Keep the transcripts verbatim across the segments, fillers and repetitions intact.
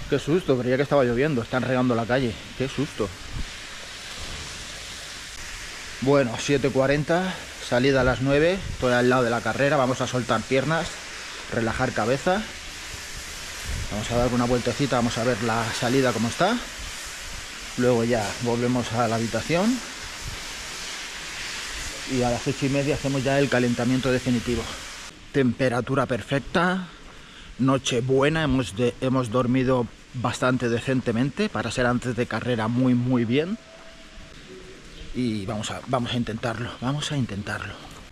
Qué susto, creía que estaba lloviendo. Están regando la calle. Qué susto. Bueno, siete cuarenta, salida a las nueve. Estoy al lado de la carrera. Vamos a soltar piernas, relajar cabeza. Vamos a dar una vueltecita, vamos a ver la salida cómo está. Luego ya volvemos a la habitación. Y a las ocho y media hacemos ya el calentamiento definitivo. Temperatura perfecta. Noche buena, hemos, de, hemos dormido bastante decentemente para ser antes de carrera, muy muy bien. Y vamos a, vamos a intentarlo, vamos a intentarlo.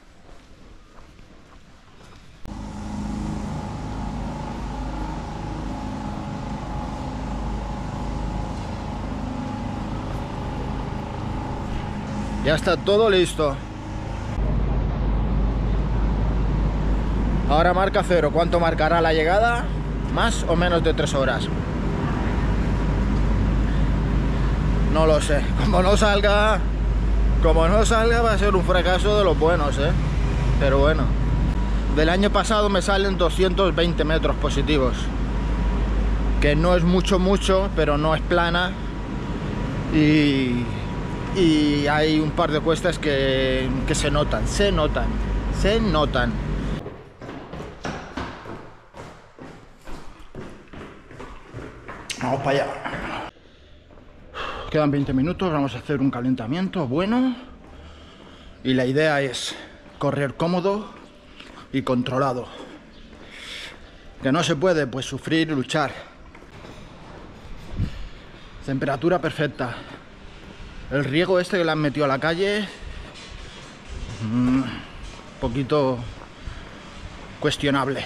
Ya está todo listo. Ahora marca cero. ¿Cuánto marcará la llegada? Más o menos de tres horas. No lo sé. Como no salga, como no salga va a ser un fracaso de los buenos, ¿eh? Pero bueno. Del año pasado me salen doscientos veinte metros positivos. Que no es mucho, mucho, pero no es plana. Y, y hay un par de cuestas que, que se notan, se notan, se notan. Vamos para allá. Quedan veinte minutos, vamos a hacer un calentamiento bueno. Y la idea es correr cómodo y controlado. Que no se puede, pues sufrir y luchar. Temperatura perfecta. El riego este que le han metido a la calle, un mmm, poquito cuestionable.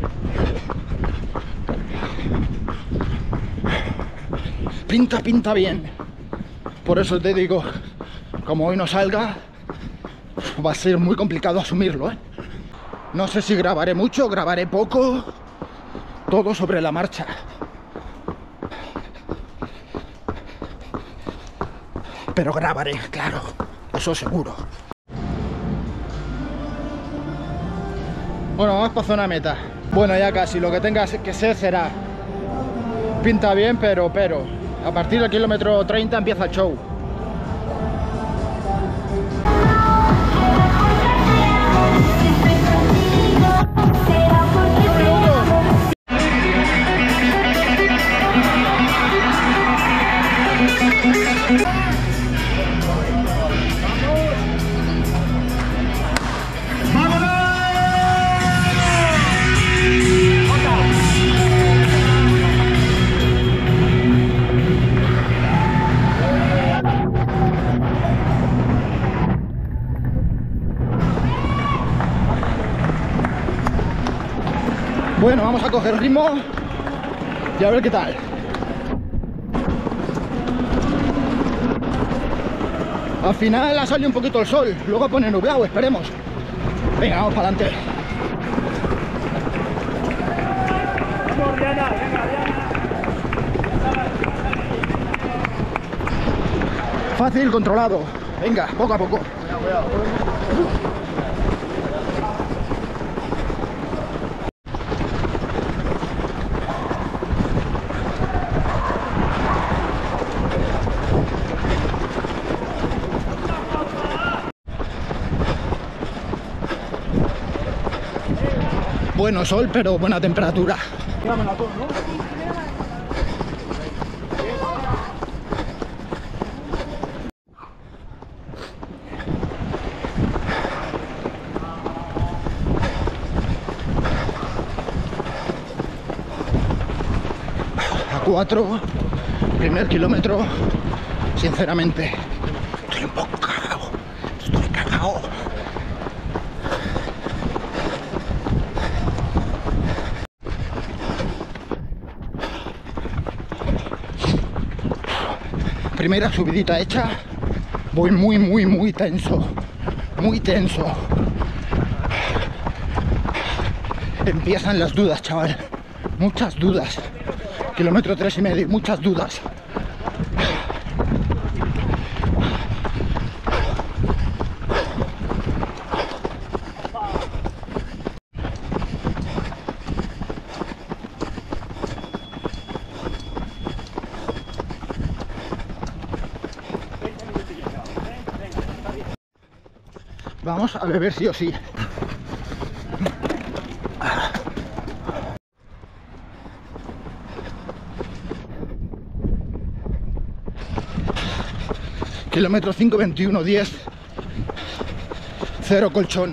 Pinta, pinta bien. Por eso te digo, como hoy no salga, va a ser muy complicado asumirlo, ¿eh? No sé si grabaré mucho, grabaré poco. Todo sobre la marcha. Pero grabaré, claro, eso seguro. Bueno, vamos para zona meta. Bueno, ya casi, lo que tenga que ser será. Pinta bien, pero, pero a partir del kilómetro treinta empieza el show. Bueno, vamos a coger ritmo y a ver qué tal. Al final ha salido un poquito el sol, luego pone nublado, esperemos. Venga, vamos para adelante. Fácil, controlado. Venga, poco a poco. Bueno sol, pero buena temperatura. A cuatro, primer kilómetro, sinceramente, estoy un poco cagado, estoy cagado. Primera subidita hecha, voy muy, muy, muy tenso, muy tenso. Empiezan las dudas, chaval, muchas dudas. Kilómetro tres y medio, muchas dudas. Vamos a beber sí o sí. Kilómetro cinco veintiuno diez. Cero colchón.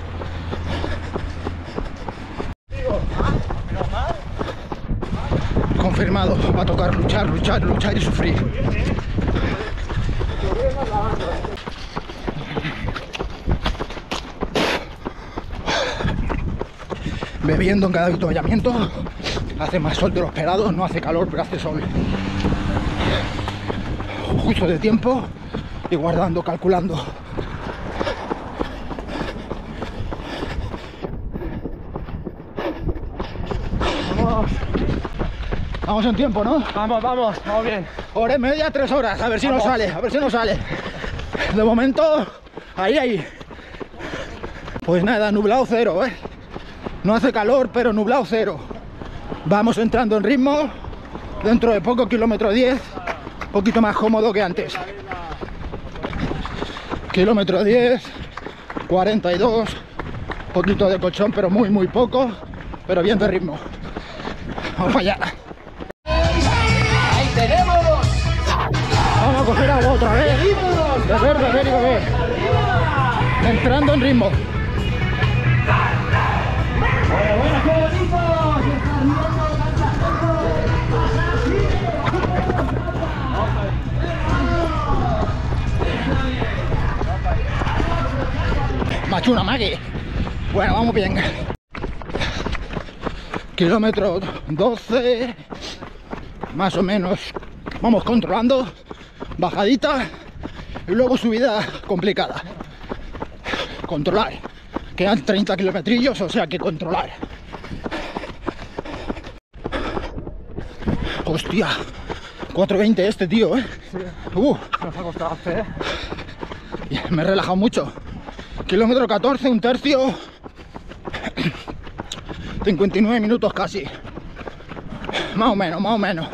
Confirmado. Va a tocar luchar, luchar, luchar y sufrir. Bebiendo en cada avituallamiento. Hace más sol de lo esperado, no hace calor, pero hace sol. Justo de tiempo y guardando, calculando. Vamos. Vamos en tiempo, ¿no? Vamos, vamos, vamos bien. Hora y media, tres horas, a ver si nos sale, a ver si nos sale. De momento, ahí, ahí. Pues nada, nublado cero, ¿eh? No hace calor, pero nublado cero. Vamos entrando en ritmo. Dentro de poco, kilómetro diez. Un poquito más cómodo que antes. Kilómetro diez. cuarenta y dos. Poquito de colchón, pero muy, muy poco. Pero bien de ritmo. Vamos para allá. ¡Ahí tenemos! Vamos a coger agua otra vez. Beber, beber y beber. Entrando en ritmo. Bueno, bueno, qué bonito. Machuna Maggie. Bueno, vamos bien. Kilómetro doce. Más o menos. Vamos controlando. Bajadita. Y luego subida complicada. Controlar. Quedan treinta kilometrillos, o sea que controlar. Hostia. cuatro veinte este tío, ¿eh? Sí. Uh, Nos ha costado hacer. me he relajado mucho. Kilómetro catorce, un tercio. cincuenta y nueve minutos casi. Más o menos, más o menos.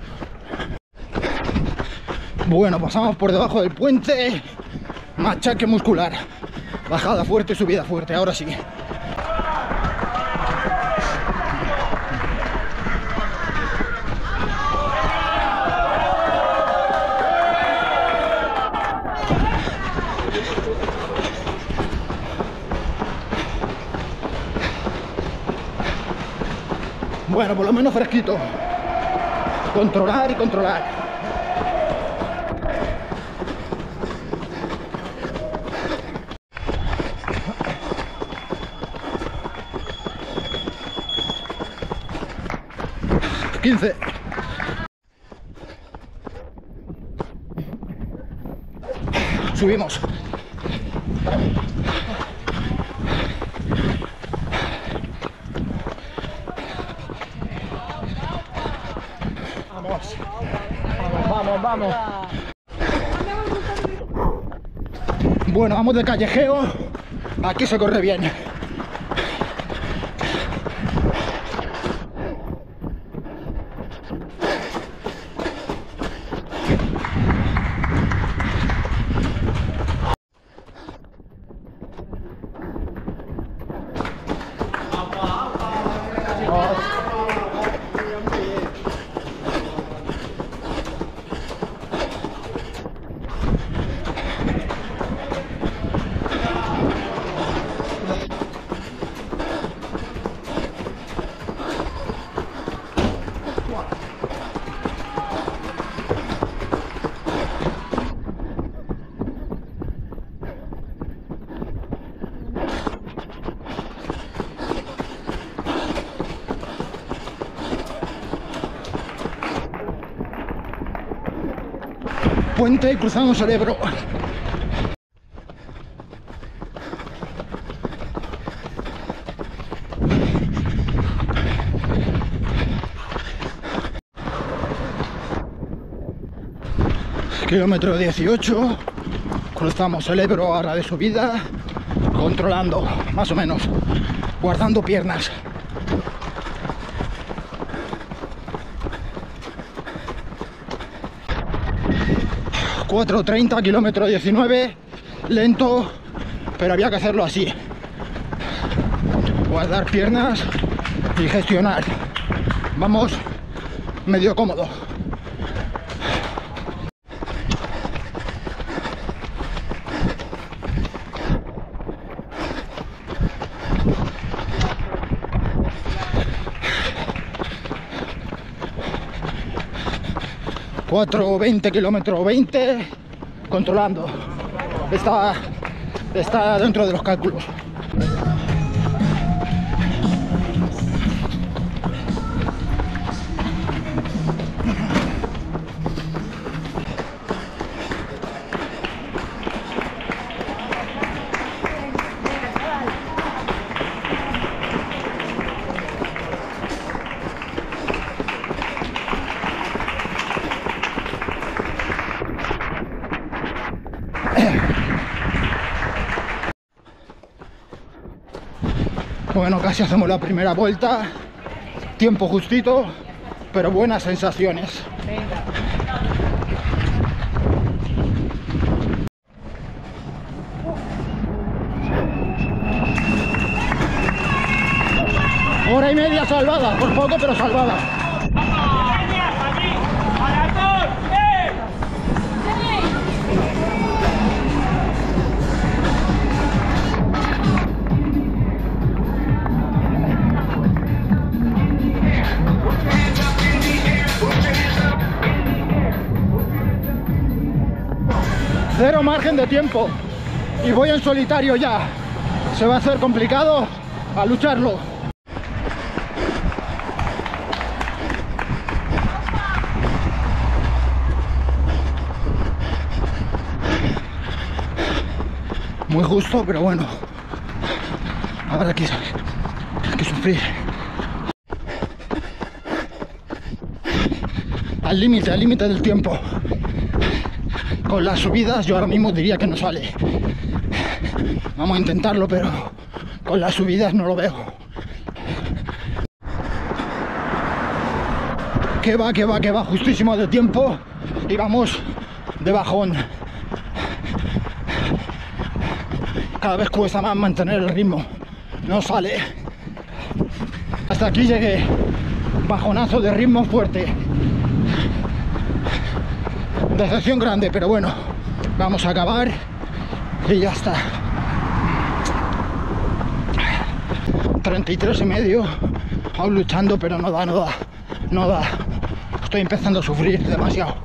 Bueno, pasamos por debajo del puente. Machaque muscular. Bajada fuerte, subida fuerte, ahora sí. Bueno, por lo menos fresquito. Controlar y controlar. quince. Subimos. Vamos. Vamos, vamos, vamos. Bueno, vamos de callejeo. Aquí se corre bien. Puente, cruzamos el Ebro. Kilómetro dieciocho. Cruzamos el Ebro ahora de subida. Controlando, más o menos. Guardando piernas. cuatro treinta, kilómetro diecinueve, lento, pero había que hacerlo así. Guardar piernas y gestionar. Vamos medio cómodo. cuatro veinte kilómetros veinte, controlando. Está, está dentro de los cálculos. Bueno, casi hacemos la primera vuelta, tiempo justito, pero buenas sensaciones. Hora y media salvada, por poco pero salvada. Cero margen de tiempo y voy en solitario ya. Se va a hacer complicado a lucharlo. Muy justo, pero bueno. Ahora hay que, hay que sufrir. Al límite, al límite del tiempo. Con las subidas yo ahora mismo diría que no sale. Vamos a intentarlo, pero con las subidas no lo veo. Que va, que va, que va, justísimo de tiempo. Y vamos de bajón. Cada vez cuesta más mantener el ritmo. No sale. Hasta aquí llegué. Bajonazo de ritmo fuerte. Decepción grande, pero bueno, vamos a acabar y ya está. treinta y tres y medio, aún luchando, pero no da, no da, no da. Estoy empezando a sufrir demasiado.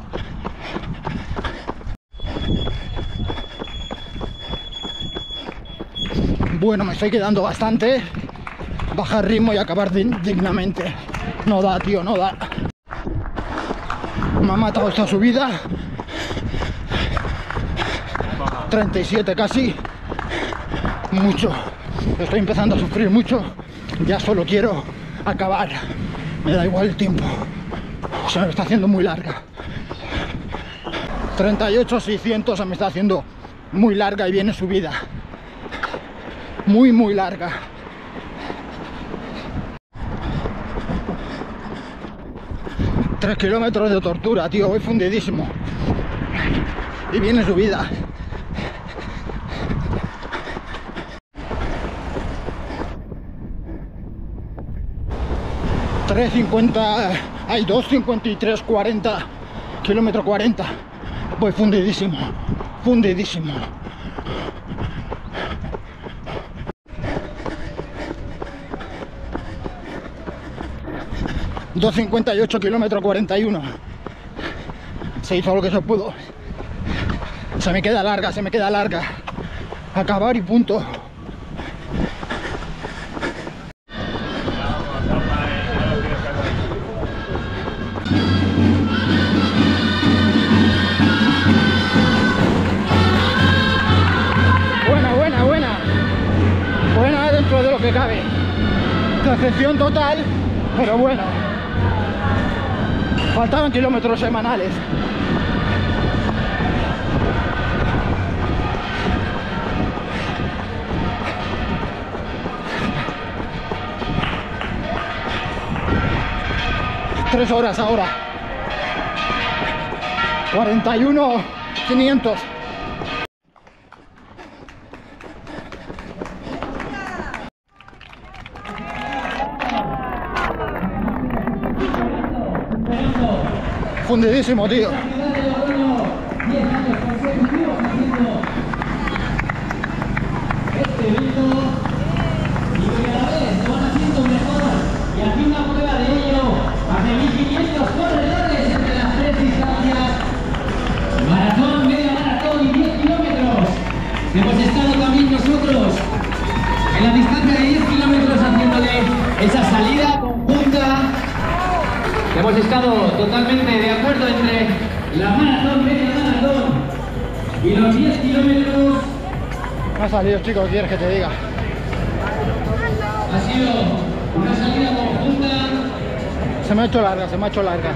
Bueno, me estoy quedando bastante. Bajar ritmo y acabar dignamente. No da, tío, no da. Me ha matado esta subida. treinta y siete casi. Mucho. Estoy empezando a sufrir mucho. Ya solo quiero acabar. Me da igual el tiempo. Se me está haciendo muy larga. treinta y ocho seiscientos se me está haciendo muy larga y viene subida. Muy, muy larga. Tres kilómetros de tortura, tío. Voy fundidísimo. Y viene subida. tres cincuenta, hay dos cincuenta y tres cuarenta, kilómetro cuarenta. Voy fundidísimo, fundidísimo. dos cincuenta y ocho, kilómetro cuarenta y uno. Se hizo lo que se pudo. Se me queda larga, se me queda larga. Acabar y punto. Buena, buena, buena. Buena dentro de lo que cabe. Decepción total, pero bueno. Faltaban kilómetros semanales. Tres horas ahora. cuarenta y uno quinientos. Fundidísimo, tío. Este evento y cada vez lo van haciendo mejor y aquí una prueba de ello, más de mil quinientos corredores entre las tres distancias, maratón, media maratón y diez kilómetros. Hemos estado también nosotros en la distancia de diez kilómetros haciéndole esa salida conjunta. Hemos estado totalmente de acuerdo entre la maratón, media maratón y los diez kilómetros. Me ha salido, chicos, ¿qué quieres que te diga? Ha sido una salida conjunta. Se me ha hecho larga, se me ha hecho larga.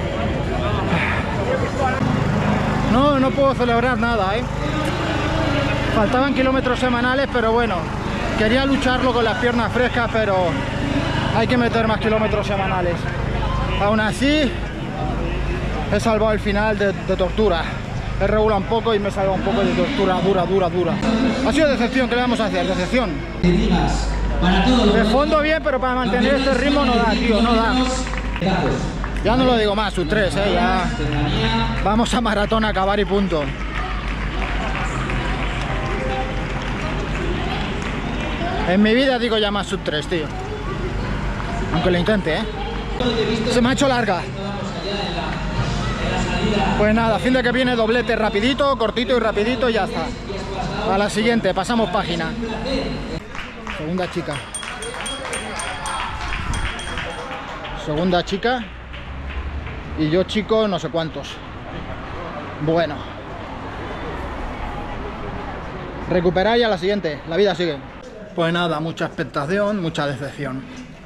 No, no puedo celebrar nada, ¿eh? Faltaban kilómetros semanales, pero bueno, quería lucharlo con las piernas frescas, pero hay que meter más kilómetros semanales. Aún así, he salvado el final de, de tortura. He regulado un poco y me he salvado un poco de tortura dura, dura, dura. Ha sido decepción, ¿qué le vamos a hacer? Decepción. De fondo bien, pero para mantener este ritmo no da, tío, no da. Ya no lo digo más, sub tres, eh, ya. Vamos a maratón a acabar y punto. En mi vida digo ya más sub tres, tío. Aunque lo intente, eh. Se me ha hecho larga. Pues nada, fin de que viene doblete rapidito, cortito y rapidito y ya está. A la siguiente, pasamos página. Segunda chica. Segunda chica. Y yo chico no sé cuántos. Bueno. Recuperar y a la siguiente. La vida sigue. Pues nada, mucha expectación, mucha decepción.